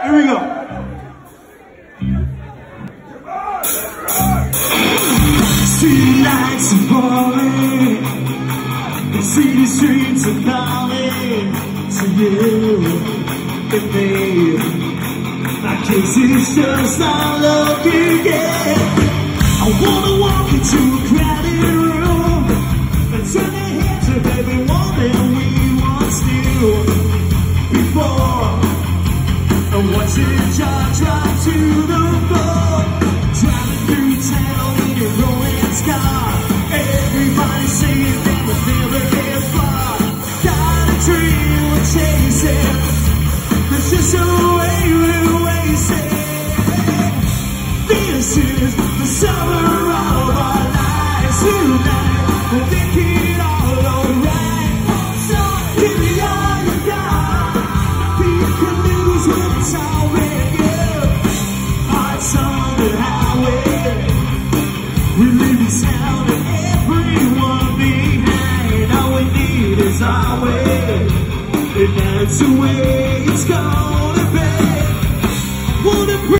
Here we go. City lights are falling, the city streets are calling to you and me. My case is just not looking yet. I wanna walk into a crowded room and turn their heads to everyone that we once knew before. And watch the jaw drop to the floor. Driving through town in your Rolex car. Everybody saying that we'll never get far. Got a dream we're chasing, there's just a way we're wasting. This is the summer of our lives. Tonight we'll make it all alright. So give me all you got. You can lose what's already up. Hearts on the highway, we leave the sound of everyone behind. All we need is our way, and that's the way it's gone.